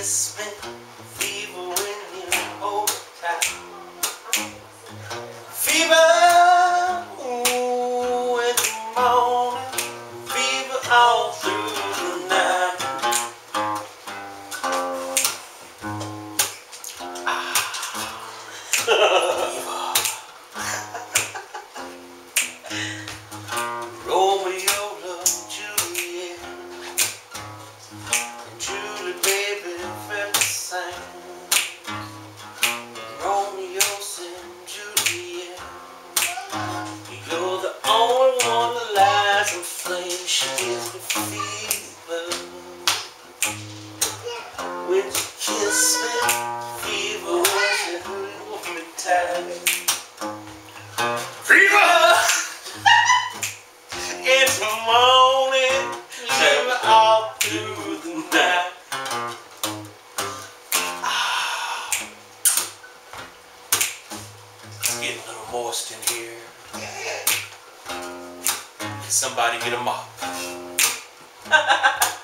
kiss me, fever when you hold me tight. Fever, ooh, in the morning, fever all through the night. Romeo loved Juliet, and Julie, baby, felt the same. Romeo said, Juliet, you're the only one that lies in flames. She gives me fever when you kiss me, fever when you hold me tight. Fever in the morning, fever all through the night. It's getting a little moist in here. Can somebody get a mop?